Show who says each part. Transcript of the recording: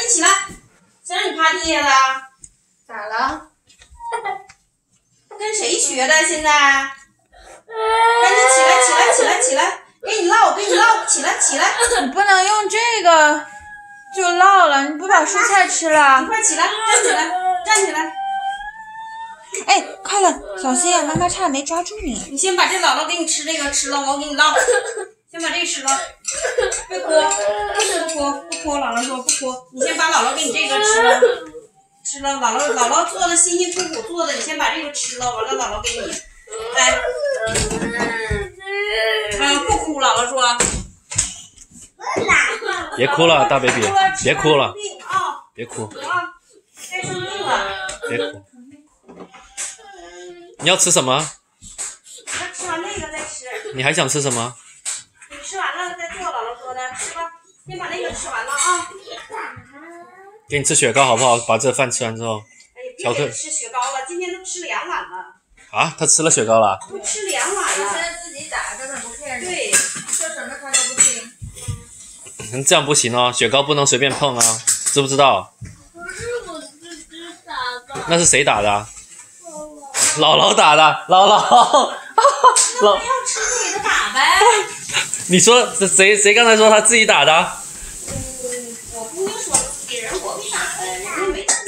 Speaker 1: 紧起来！谁让你趴地下的？
Speaker 2: 咋了？
Speaker 1: 跟谁学的？现在？赶紧起来！起来！起来！起来！给你烙，给你烙！起来！起来！
Speaker 2: 你不能用这个就烙了，你不把蔬菜吃了？
Speaker 1: 你快起来！站起来！站起来！
Speaker 2: 哎，快了，小心啊！妈妈差点没抓住你。
Speaker 1: 你先把这姥姥给你吃这个吃了，我给你烙。先把这个吃了，别哭，不哭，不哭。姥姥说不哭，你先把姥姥给你这个吃了，吃了。姥姥做的辛辛苦苦做的，你先把这个吃了，完了姥姥给你。来，不哭，姥姥说。
Speaker 3: 别哭了，大 baby， 别哭了，别哭，
Speaker 1: 该生病了。
Speaker 3: 别哭。你要吃什么？
Speaker 1: 那吃完那个再吃。
Speaker 3: 你还想吃什么？
Speaker 1: 你吃完了再做姥姥说的，吃吧。先把那个吃完了啊。
Speaker 3: 给你吃雪糕好不好？把这饭吃完之后。
Speaker 1: 哎呀，别给吃雪糕了，今天都吃2碗了。
Speaker 3: 啊，他吃了雪糕了？
Speaker 1: 都吃2碗了。
Speaker 2: 现在自己打，根本不骗人。
Speaker 1: 对，
Speaker 2: 说什么他都不听。
Speaker 3: 这样不行哦，雪糕不能随便碰啊，知不知道？
Speaker 4: 不是我自己打的。
Speaker 3: 那是谁打的？姥姥打的，姥姥。
Speaker 1: 那我要吃就给他打呗。
Speaker 3: 你说谁刚才说他自己打的？
Speaker 1: 我姑娘说给人我给打的，人家没打。